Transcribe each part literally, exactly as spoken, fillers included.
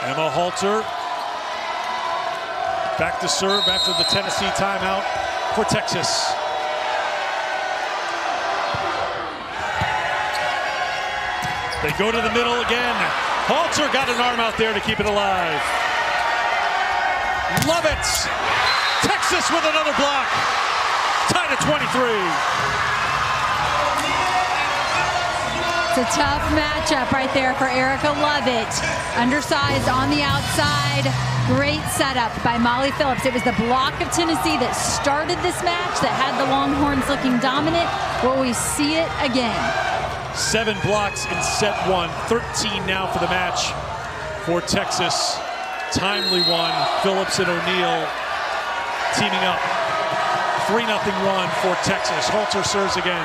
Emma Halter back to serve after the Tennessee timeout for Texas. They go to the middle again. Halter got an arm out there to keep it alive. Love it. Texas with another block. Tied at twenty-three. It's a tough matchup right there for Erica Lovett. Undersized on the outside. Great setup by Molly Phillips. It was the block of Tennessee that started this match that had the Longhorns looking dominant. Will we see it again? Seven blocks in set one. thirteen now for the match for Texas. Timely one. Phillips and O'Neal teaming up. three nothing run for Texas. Halter serves again.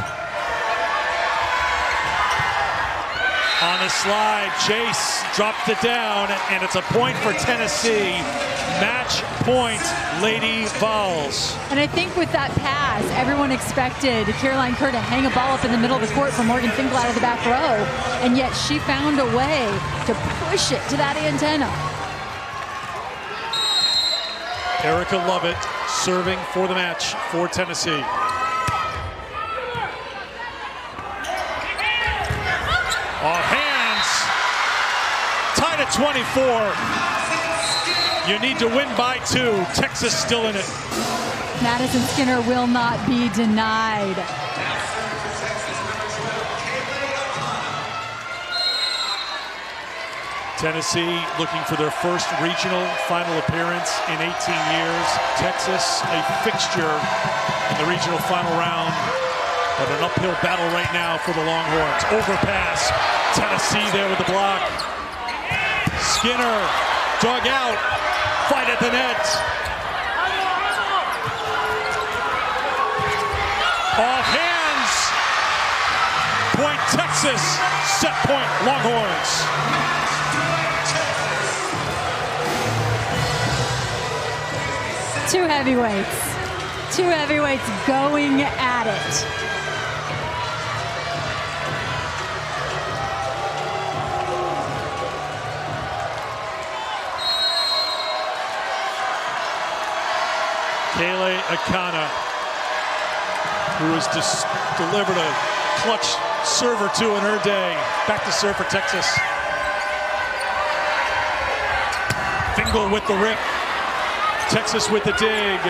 On a slide, Chase dropped it down, and it's a point for Tennessee. Match point, Lady Vols. And I think with that pass, everyone expected Caroline Kerr to hang a ball up in the middle of the court for Morgan Finkel out of the back row, and yet she found a way to push it to that antenna. Erica Lovett serving for the match for Tennessee. Off hands, tied at twenty-four. You need to win by two. Texas still in it. Madison Skinner will not be denied. Tennessee looking for their first regional final appearance in eighteen years. Texas, a fixture in the regional final round. But an uphill battle right now for the Longhorns. Overpass. Tennessee there with the block. Skinner dug out. Fight at the net. Off hands. Point Texas. Set point Longhorns. Two heavyweights. Two heavyweights going at it. Kaylee Akana, who has just delivered a clutch serve or two in her day. Back to serve for Texas. Fingal with the rip. Texas with the dig.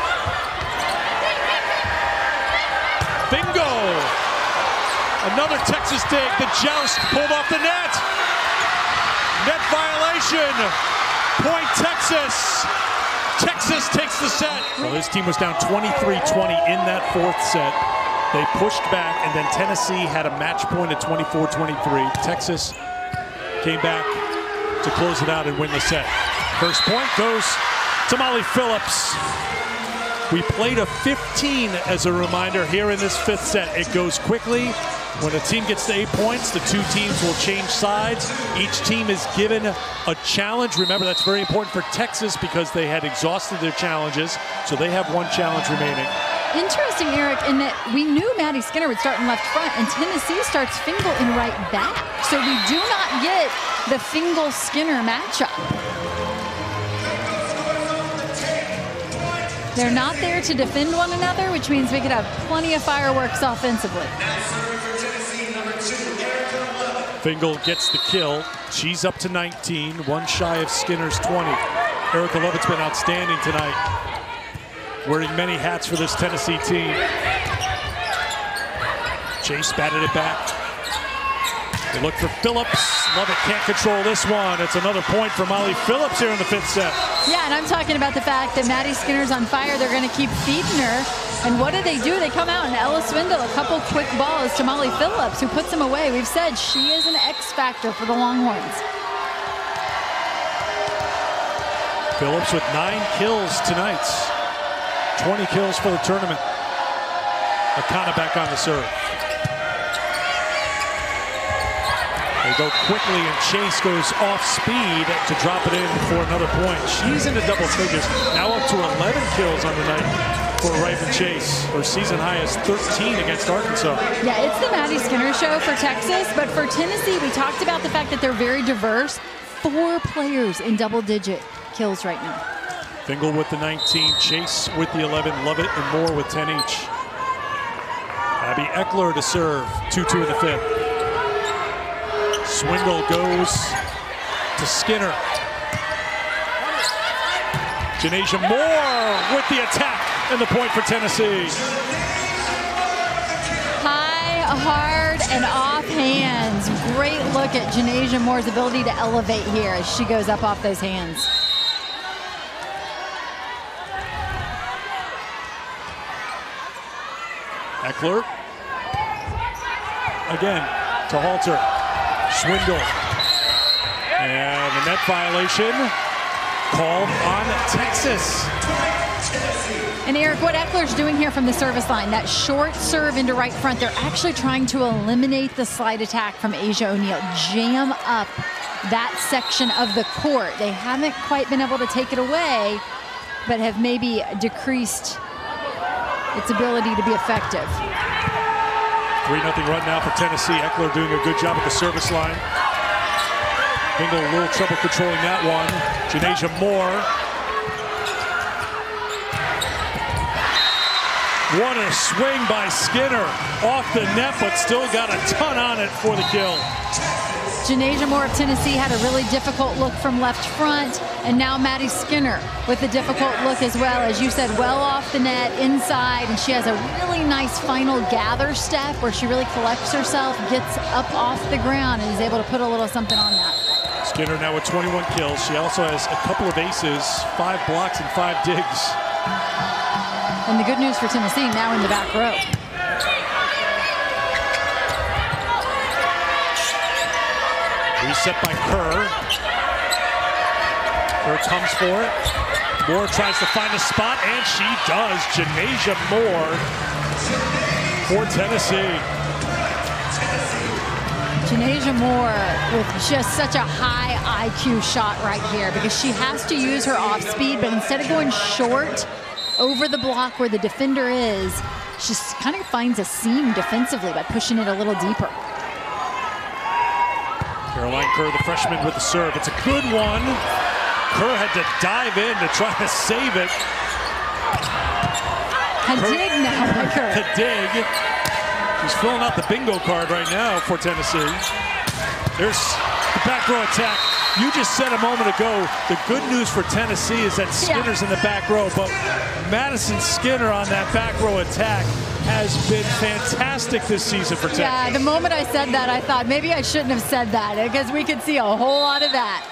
Bingo! Another Texas dig. The joust pulled off the net. Net violation. Point Texas. Texas takes the set. Well, this team was down twenty-three twenty in that fourth set. They pushed back, and then Tennessee had a match point at twenty-four twenty-three. Texas came back to close it out and win the set. First point goes to Molly Phillips. We played a fifteen as a reminder here in this fifth set. It goes quickly. When a team gets to eight points, the two teams will change sides. Each team is given a challenge. Remember, that's very important for Texas because they had exhausted their challenges, so they have one challenge remaining. Interesting, Eric, in that we knew Maddie Skinner would start in left front, and Tennessee starts Fingal in right back. So we do not get the Fingal-Skinner matchup. They're not there to defend one another, which means we could have plenty of fireworks offensively. Fingal gets the kill. She's up to nineteen, one shy of Skinner's twenty. Erica Lovett's been outstanding tonight, wearing many hats for this Tennessee team. Chase batted it back. They look for Phillips. Lovett can't control this one. It's another point for Molly Phillips here in the fifth set. Yeah, and I'm talking about the fact that Maddie Skinner's on fire. They're going to keep feeding her. And what do they do? They come out and Ella Swindle, a couple quick balls to Molly Phillips, who puts them away. We've said she is an X factor for the Longhorns. Phillips with nine kills tonight. twenty kills for the tournament. Akana back on the serve. They go quickly, and Chase goes off speed to drop it in for another point. She's into double figures, now up to eleven kills on the night for Raven Chase. Her season high is thirteen against Arkansas. Yeah, it's the Maddie Skinner show for Texas, but for Tennessee, we talked about the fact that they're very diverse. four players in double-digit kills right now. Fingal with the nineteen, Chase with the eleven, Lovett and Moore with ten each. Abby Eckler to serve, two two in the fifth. Swindle goes to Skinner. Janasia Moore with the attack and the point for Tennessee. High, hard, and off hands. Great look at Janasia Moore's ability to elevate here as she goes up off those hands. Eckler. Again to Halter. Swindle. And the net violation called on Texas. And Eric, what Eckler's doing here from the service line, that short serve into right front, they're actually trying to eliminate the slide attack from Asia O'Neal, jam up that section of the court. They haven't quite been able to take it away, but have maybe decreased its ability to be effective. three nothing run now for Tennessee. Eckler doing a good job at the service line. Fingal a little trouble controlling that one. Janasia Moore. What a swing by Skinner. Off the net, but still got a ton on it for the kill. Janasia Moore of Tennessee had a really difficult look from left front, and now Maddie Skinner with a difficult look as well. As you said, well off the net, inside, and she has a really nice final gather step where she really collects herself, gets up off the ground, and is able to put a little something on that. Skinner now with twenty-one kills. She also has a couple of aces, five blocks and five digs. And the good news for Tennessee, now in the back row. Reset by Kerr. Kerr comes for it. Moore tries to find a spot, and she does. Janasia Moore for Tennessee. Janasia Moore with just such a high I Q shot right here, because she has to use her off speed, but instead of going short over the block where the defender is, she kind of finds a seam defensively by pushing it a little deeper. Caroline Kerr, the freshman, with the serve. It's a good one. Kerr had to dive in to try to save it. A dig now by Kerr. The dig. She's filling out the bingo card right now for Tennessee. There's the back row attack. You just said a moment ago, the good news for Tennessee is that Skinner's yeah. in the back row, but Madison Skinner on that back row attack has been fantastic this season for Texas. Yeah, the moment I said that, I thought maybe I shouldn't have said that, because we could see a whole lot of that.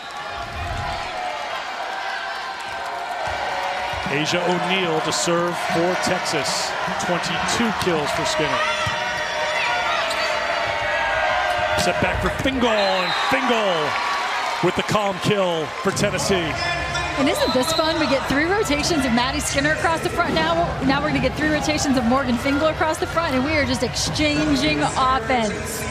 Asia O'Neal to serve for Texas. twenty-two kills for Skinner. Set back for Fingal, and Fingal with the calm kill for Tennessee. And isn't this fun? We get three rotations of Maddie Skinner across the front. Now, now we're going to get three rotations of Morgan Fingal across the front, and we are just exchanging offense.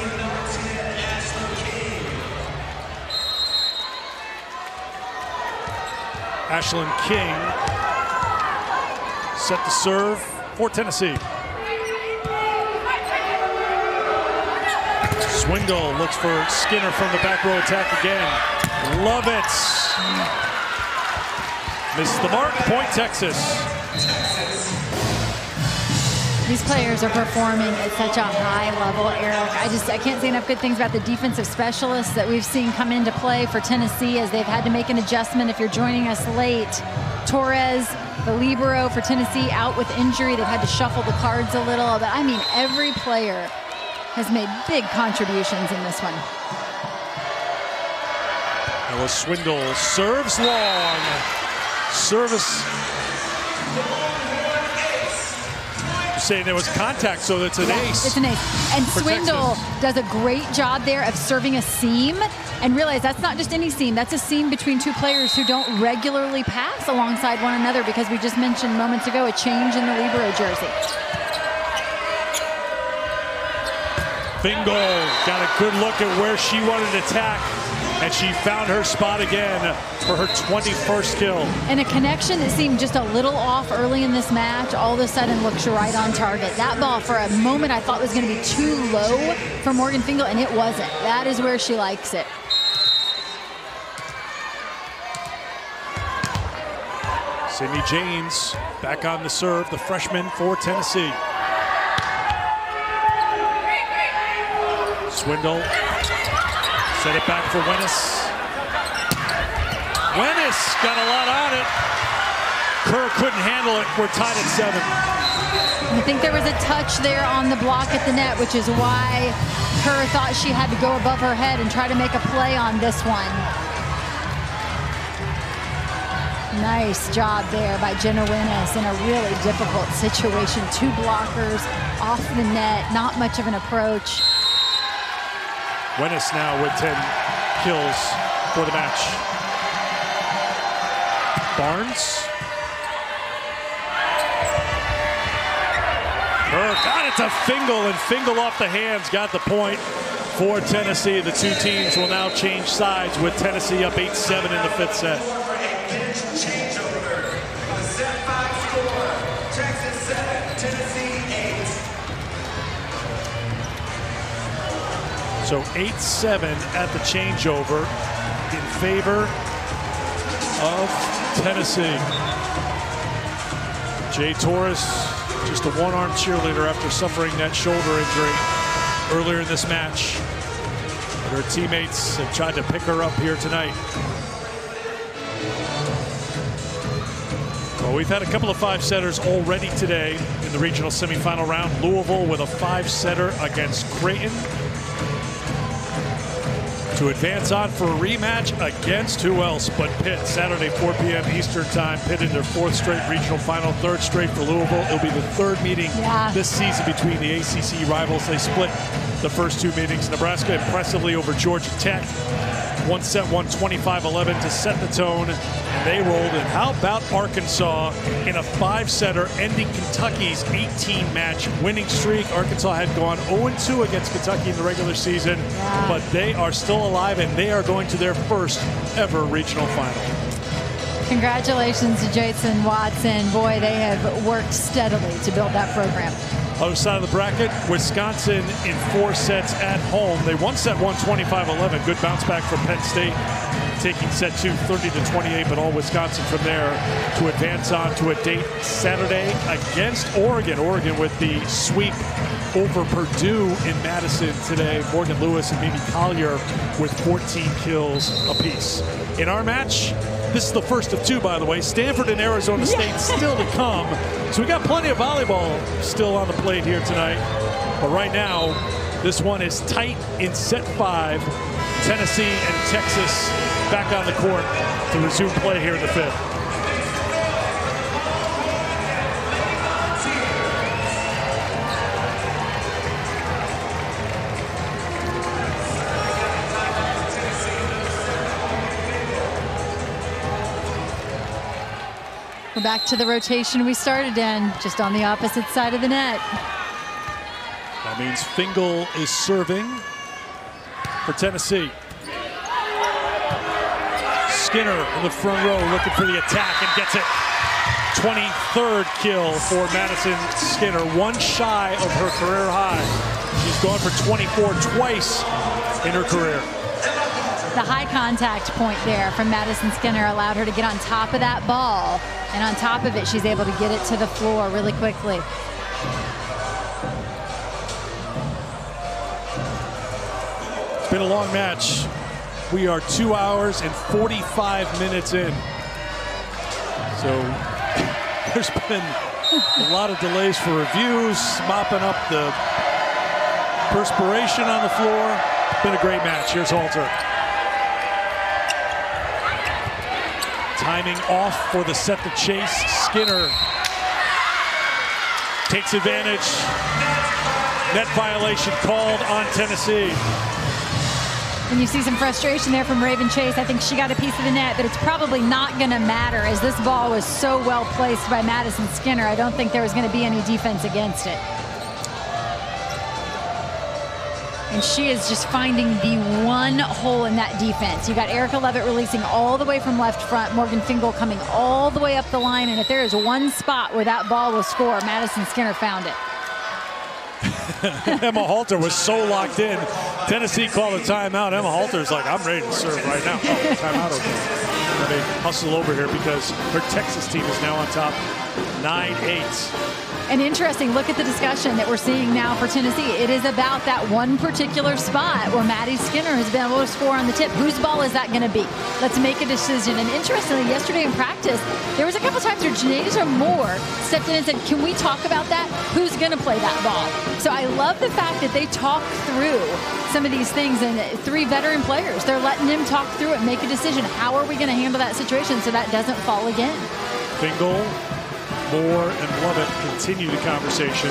Ashlyn King set to serve for Tennessee. Swindle looks for Skinner from the back row attack again. Love it. Misses the mark. Point Texas. These players are performing at such a high level, Eric. I just I can't say enough good things about the defensive specialists that we've seen come into play for Tennessee as they've had to make an adjustment. If you're joining us late, Torres, the libero for Tennessee, out with injury. They've had to shuffle the cards a little. But I mean, every player has made big contributions in this one. Ella Swindle serves long. Service. You're saying there was contact, so it's an yeah, ace. It's an ace. And Swindle Texas does a great job there of serving a seam. And realize that's not just any seam. That's a seam between two players who don't regularly pass alongside one another, because we just mentioned moments ago a change in the libero jersey. Fingal got a good look at where she wanted to attack, and she found her spot again for her twenty-first kill. And a connection that seemed just a little off early in this match, all of a sudden looks right on target. That ball, for a moment, I thought was going to be too low for Morgan Fingal, and it wasn't. That is where she likes it. Sydney James back on the serve, the freshman for Tennessee. Swindle, set it back for Wennis. Wennis got a lot on it. Kerr couldn't handle it. We're tied at seven. I think there was a touch there on the block at the net, which is why Kerr thought she had to go above her head and try to make a play on this one. Nice job there by Jenna Wennis in a really difficult situation. Two blockers off the net, not much of an approach. Wennis now with ten kills for the match. Barnes. Kerr got it to Fingal, and Fingal off the hands got the point for Tennessee. The two teams will now change sides with Tennessee up eight seven in the fifth set. So eight seven at the changeover in favor of Tennessee. Jay Torres, just a one-arm cheerleader after suffering that shoulder injury earlier in this match. But her teammates have tried to pick her up here tonight. Well, we've had a couple of five-setters already today in the regional semifinal round. Louisville with a five-setter against Creighton to advance on for a rematch against who else but Pitt. Saturday, four p m Eastern time. Pitt in their fourth straight regional final, third straight for Louisville. It'll be the third meeting yeah. this season between the A C C rivals. They split the first two meetings. Nebraska impressively over Georgia Tech. One set, one twenty-five eleven to set the tone, and they rolled. And how about Arkansas in a five-setter ending Kentucky's eighteen match winning streak? Arkansas had gone oh and two against Kentucky in the regular season, yeah. but they are still alive, and they are going to their first ever regional final. Congratulations to Jason Watson. Boy, they have worked steadily to build that program. Other side of the bracket, Wisconsin in four sets at home. They won set one twenty-five eleven. Good bounce back for Penn State, taking set two thirty to twenty-eight, but all Wisconsin from there to advance on to a date Saturday against Oregon. Oregon with the sweep over Purdue in Madison today. Morgan Lewis and Mimi Collier with fourteen kills apiece. In our match, this is the first of two, by the way. Stanford and Arizona State still to come. So we got plenty of volleyball still on the plate here tonight. But right now, this one is tight in set five. Tennessee and Texas back on the court to resume play here in the fifth. We're back to the rotation we started in, just on the opposite side of the net. That means Fingal is serving for Tennessee. Skinner in the front row looking for the attack and gets it. twenty-third kill for Madison Skinner, one shy of her career high. She's gone for twenty-four twice in her career. The high contact point there from Madison Skinner allowed her to get on top of that ball, and on top of it, she's able to get it to the floor really quickly. It's been a long match. We are two hours and forty-five minutes in. So there's been a lot of delays for reviews, mopping up the perspiration on the floor. It's been a great match. Here's Halter. Timing off for the set to chase. Skinner takes advantage. Net violation called on Tennessee. And you see some frustration there from Raven Chase. I think she got a piece of the net, but it's probably not going to matter as this ball was so well placed by Madison Skinner. I don't think there was going to be any defense against it. And she is just finding the one hole in that defense. You got Erica Levitt releasing all the way from left front, Morgan Fingal coming all the way up the line, and if there is one spot where that ball will score, Madison Skinner found it. Emma Halter was so locked in. Tennessee called a timeout. Emma Halter's like, I'm ready to serve right now. Oh, timeout over. And they hustle over here because her Texas team is now on top nine eight. An interesting look at the discussion that we're seeing now for Tennessee. It is about that one particular spot where Maddie Skinner has been able to score on the tip. Whose ball is that going to be? Let's make a decision. And interestingly, yesterday in practice, there was a couple times where Janasia Moore stepped in and said, can we talk about that? Who's going to play that ball? So I love the fact that they talk through some of these things, and three veteran players, they're letting them talk through it, make a decision. How are we going to handle that situation so that doesn't fall again? Fingal, Moore, and Lovett continue the conversation.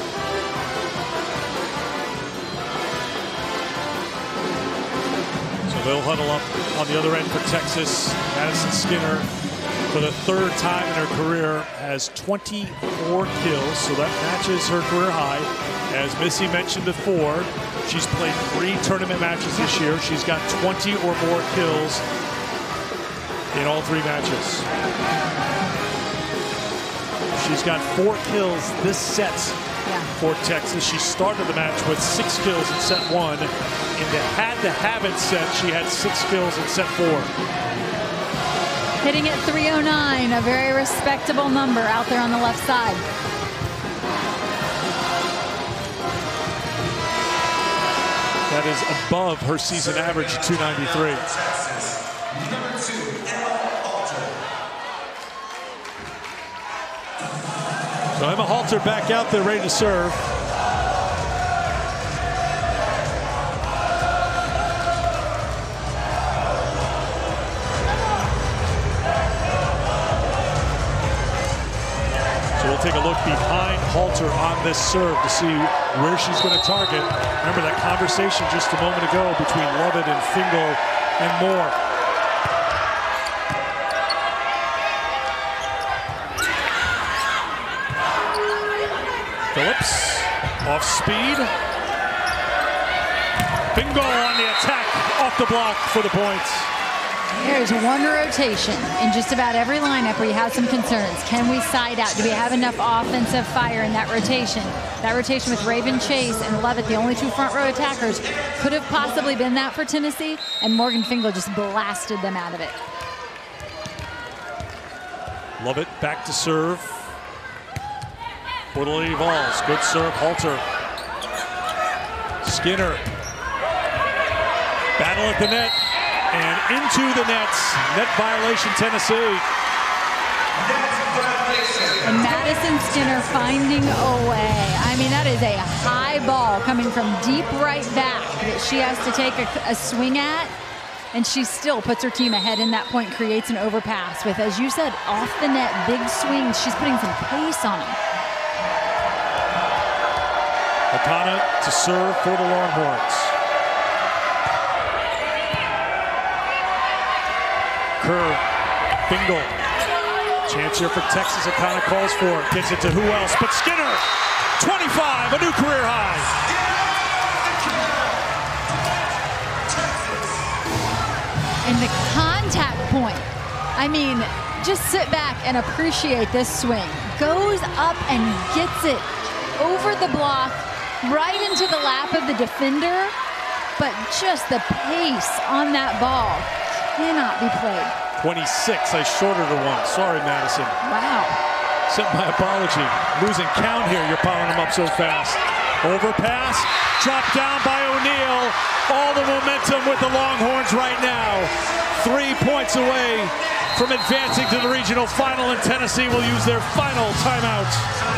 So they'll huddle up on the other end for Texas. Madison Skinner, for the third time in her career, has twenty-four kills, so that matches her career high. As Missy mentioned before, she's played three tournament matches this year. She's got twenty or more kills in all three matches. She's got four kills this set yeah. for Texas. She started the match with six kills in set one. In the had-to-have-it set, she had six kills in set four. Hitting at three oh nine, a very respectable number out there on the left side. That is above her season average of two ninety-three. So Emma Halter back out there ready to serve. So we'll take a look behind Halter on this serve to see where she's going to target. Remember that conversation just a moment ago between Lovett and Fingal and Moore. Phillips, off speed. Fingal on the attack, off the block for the points. There's one rotation in just about every lineup where you have some concerns. Can we side out? Do we have enough offensive fire in that rotation? That rotation with Raven Chase and Lovett, the only two front row attackers, could have possibly been that for Tennessee, and Morgan Fingal just blasted them out of it. Lovett back to serve. For the Lady Vols, good serve, Halter. Skinner. Battle at the net, and into the nets. Net violation, Tennessee. And Madison Skinner finding a way. I mean, that is a high ball coming from deep right back that she has to take a, a swing at, and she still puts her team ahead in that point, creates an overpass with, as you said, off the net, big swings. She's putting some pace on them. Akana to serve for the Longhorns. Kerr, Fingal. Chance here for Texas. Akana calls for it. Gets it to who else but Skinner. twenty-five, a new career high. And the contact point. I mean, just sit back and appreciate this swing. Goes up and gets it over the block, right into the lap of the defender, but just the pace on that ball cannot be played. twenty-six, I shorted her one. Sorry, Madison. Wow. Sent my apology. Losing count here, you're piling them up so fast. Overpass, dropped down by O'Neal. All the momentum with the Longhorns right now. Three points away from advancing to the regional final, and Tennessee will use their final timeout.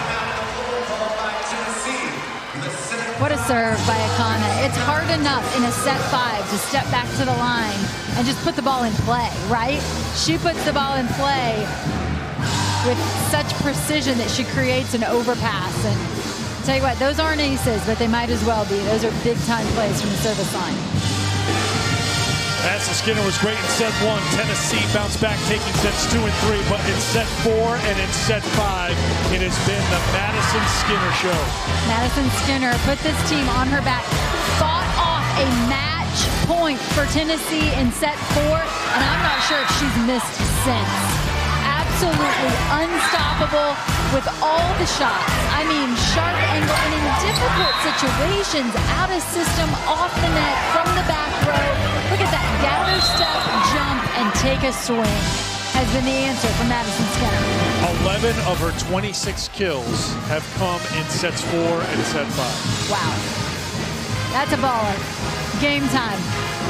What a serve by Akana. It's hard enough in a set five to step back to the line and just put the ball in play, right? She puts the ball in play with such precision that she creates an overpass. And I'll tell you what, those aren't aces, but they might as well be. Those are big-time plays from the service line. Madison Skinner was great in set one. Tennessee bounced back, taking sets two and three, but in set four and in set five, it has been the Madison Skinner show. Madison Skinner put this team on her back, fought off a match point for Tennessee in set four, and I'm not sure if she's missed since. absolutely unstoppable with all the shots. I mean, sharp angle and in difficult situations, out of system, off the net, from the back row. Look at that, gather, step, jump, and take a swing has been the answer for Madison Skinner. eleven of her twenty-six kills have come in sets four and set five. Wow. That's a baller. Game time.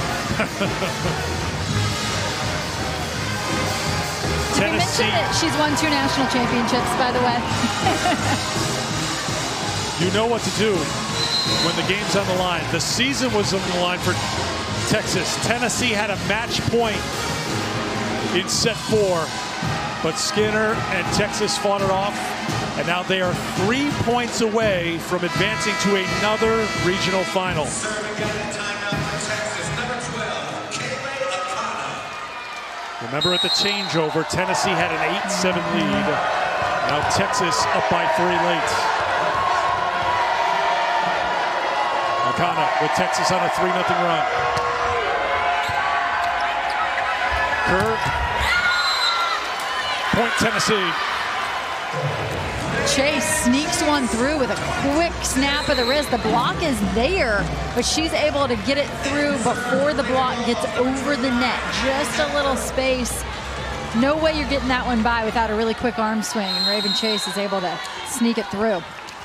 Tennessee. You mentioned that she's won two national championships, by the way. You know what to do when the game's on the line. The season was on the line for Texas. Tennessee had a match point in set four, but Skinner and Texas fought it off, and now they are three points away from advancing to another regional final. Remember at the changeover, Tennessee had an eight seven lead. Now Texas up by three late. Akana with Texas on a three nothing run. Kerr. Point Tennessee. Chase sneaks one through with a quick snap of the wrist. The block is there, but she's able to get it through before the block gets over the net. Just a little space. No way you're getting that one by without a really quick arm swing, and Raven Chase is able to sneak it through.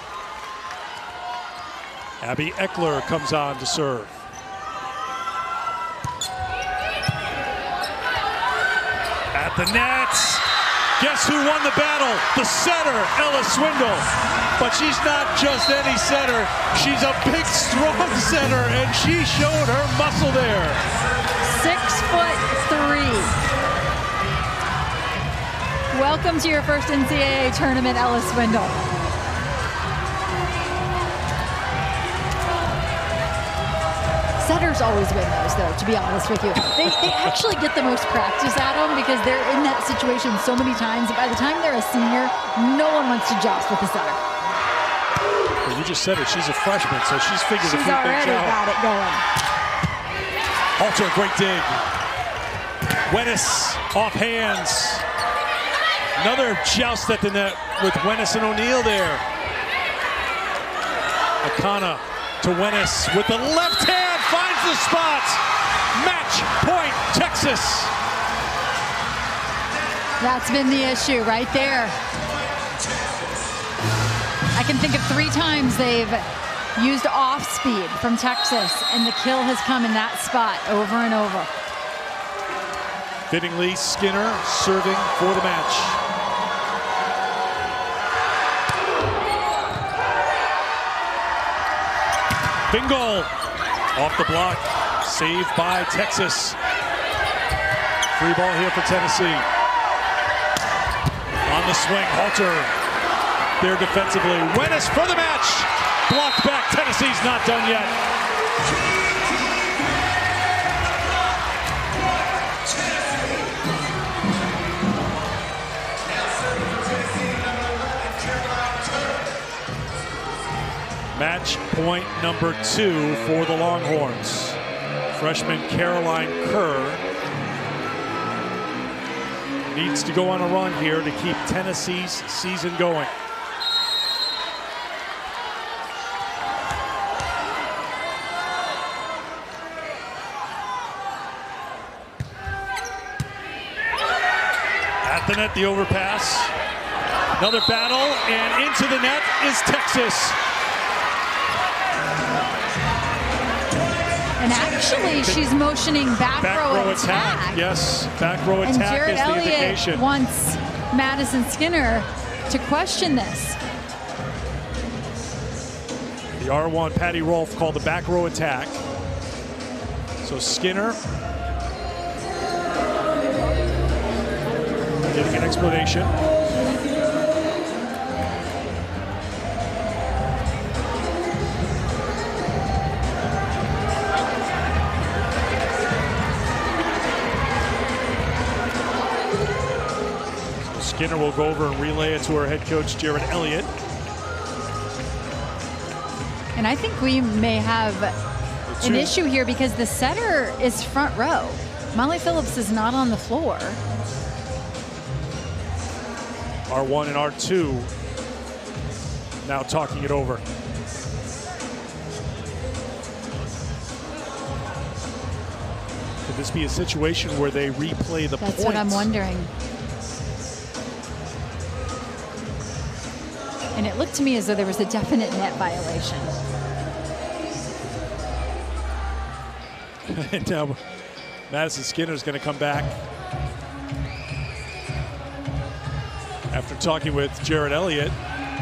Abby Eckler comes on to serve. At the net. Guess who won the battle? The setter, Ella Swindle. But she's not just any setter. She's a big, strong setter, and she showed her muscle there. Six foot three. Welcome to your first N C double A tournament, Ella Swindle. Setters always win those, though, to be honest with you. They, they actually get the most practice at them because they're in that situation so many times. By the time they're a senior, no one wants to joust with the setter. Well, you just said it. She's a freshman, so she's figured she's a few already things out. got it going. Halter, great dig. Wennis off hands. Another joust at the net with Wennis and O'Neal there. Akana to Wennis with the left hand. Finds the spot. Match point, Texas. That's been the issue right there. I can think of three times they've used off speed from Texas, and the kill has come in that spot over and over. Fittingly, Skinner serving for the match. Bingo. Off the block, saved by Texas. Free ball here for Tennessee. On the swing, Halter there defensively. Wennis for the match. Blocked back, Tennessee's not done yet. Match point number two for the Longhorns. Freshman Caroline Kerr needs to go on a run here to keep Tennessee's season going. At the net, the overpass. Another battle, and into the net is Texas. And actually, she's motioning back, back row, row attack. attack. Yes, back row and attack Jared is the Elliott indication. wants Madison Skinner to question this. The R one, Patty Rolfe, called the back row attack. So Skinner getting an explanation. Skinner will go over and relay it to her head coach, Jared Elliott. And I think we may have an issue here because the setter is front row. Molly Phillips is not on the floor. R one and R two now talking it over. Could this be a situation where they replay the points? That's what I'm wondering. And it looked to me as though there was a definite net violation. And now Madison Skinner's going to come back after talking with Jared Elliott.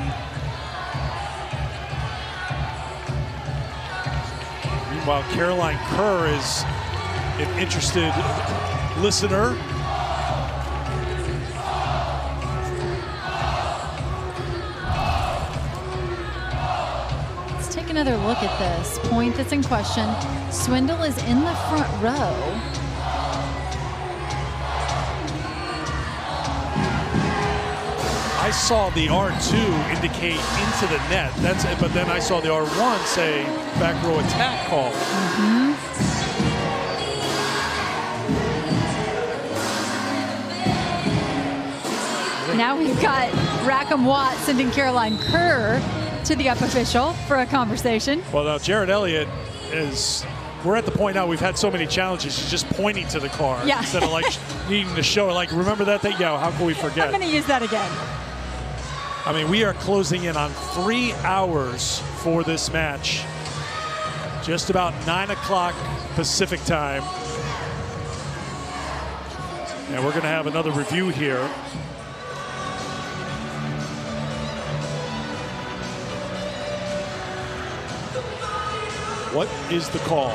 Meanwhile, Caroline Kerr is an interested listener. Let's take another look at this point that's in question. Swindle is in the front row. I saw the R two indicate into the net. That's it, but then I saw the R one say back row attack call. Mm-hmm. Now we've got Rackham Watt sending Caroline Kerr to the up official for a conversation. Well, now Jared Elliott is, we're at the point now we've had so many challenges, he's just pointing to the car yeah. instead of like needing to show it. Like, remember that thing? Yeah, how can we forget? I'm going to use that again. I mean, we are closing in on three hours for this match. Just about nine o'clock Pacific time. And we're going to have another review here. What is the call?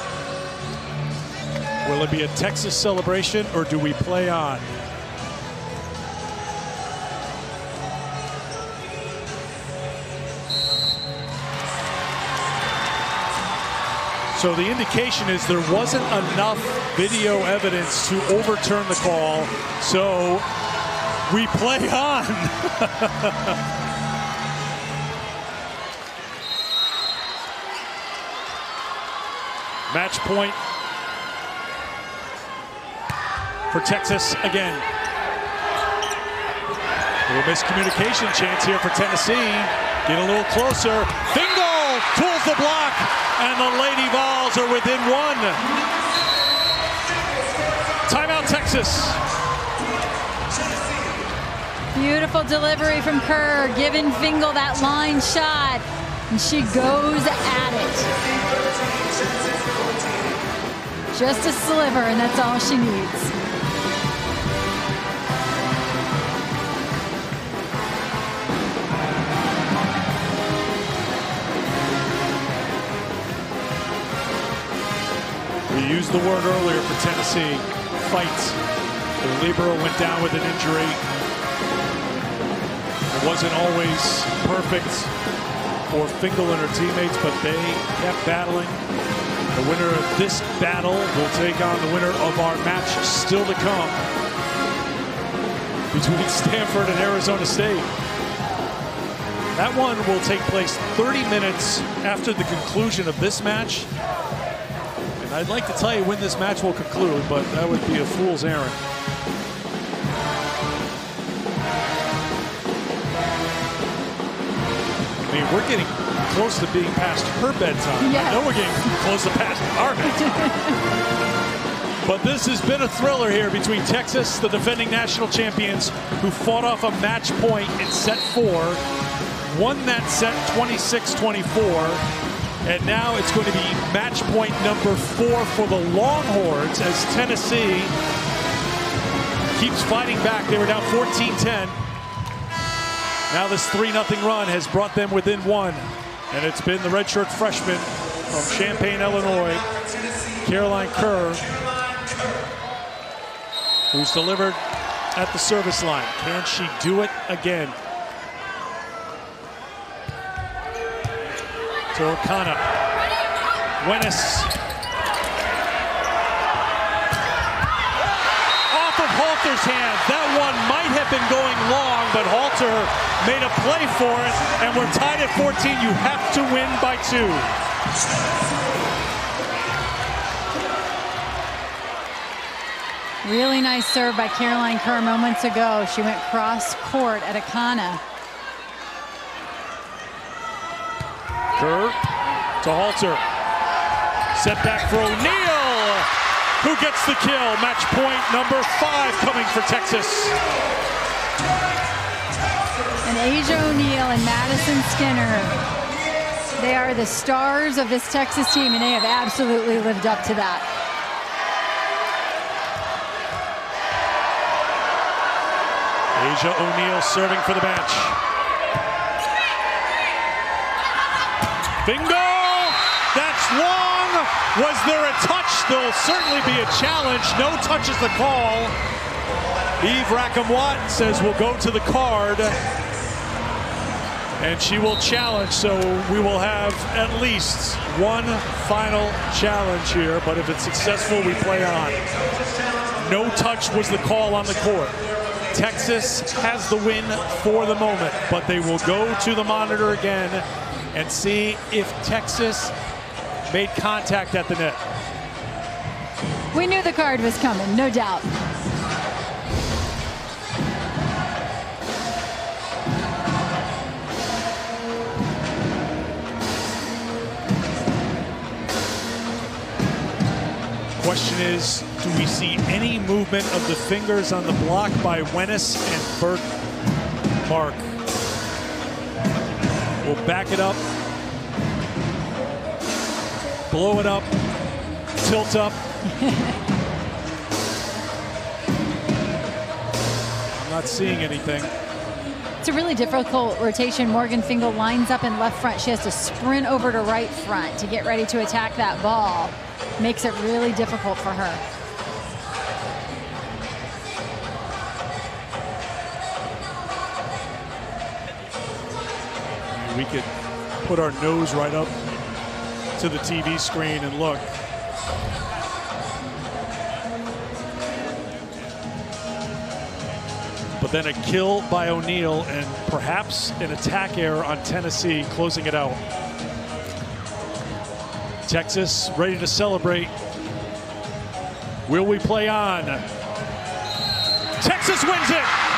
Will it be a Texas celebration or do we play on? So the indication is there wasn't enough video evidence to overturn the call, so we play on. Match point for Texas again. A little miscommunication chance here for Tennessee. Get a little closer. Fingal pulls the block, and the Lady Vols are within one. Timeout, Texas. Beautiful delivery from Kerr, giving Fingal that line shot, and she goes at it. Just a sliver, and that's all she needs. We used the word earlier for Tennessee, fight. The libero went down with an injury. It wasn't always perfect for Fingal and her teammates, but they kept battling. The winner of this battle will take on the winner of our match still to come between Stanford and Arizona State. That one will take place thirty minutes after the conclusion of this match. And I'd like to tell you when this match will conclude, but that would be a fool's errand. I mean, we're getting close to being past her bedtime. Yes. I know we're getting close to past our bedtime. But this has been a thriller here between Texas, the defending national champions, who fought off a match point in set four, won that set twenty-six twenty-four, and now it's going to be match point number four for the Longhorns as Tennessee keeps fighting back. They were down fourteen ten. Now this three nothing run has brought them within one. And it's been the redshirt freshman from Champaign, Illinois, Caroline Kerr, who's delivered at the service line. Can she do it again? To Okana. Wenis. Off of Halter's hands. That one might have been going long, but Halter made a play for it, and we're tied at fourteen. You have to win by two. Really nice serve by Caroline Kerr moments ago. She went cross court at Akana. Kerr to Halter. Set back for O'Neal, who gets the kill. Match point number five coming for Texas. And Asia O'Neal and Madison Skinner, they are the stars of this Texas team, and they have absolutely lived up to that. Asia O'Neal serving for the bench. Bingo! That's long. Was there a touch? There'll certainly be a challenge. No touch is the call. Eve Rackham-Watt says we'll go to the card. And she will challenge, so we will have at least one final challenge here. But if it's successful, we play on. No touch was the call on the court. Texas has the win for the moment, but they will go to the monitor again and see if Texas made contact at the net. We knew the card was coming, no doubt. Question is, do we see any movement of the fingers on the block by Wennis and Burt Mark? We'll back it up, blow it up, tilt up. I'm not seeing anything. It's a really difficult rotation. Morgan Fingal lines up in left front. She has to sprint over to right front to get ready to attack that ball. Makes it really difficult for her. We could put our nose right up to the T V screen and look. But then a kill by O'Neal and perhaps an attack error on Tennessee closing it out. Texas ready to celebrate. Will we play on? Texas wins it.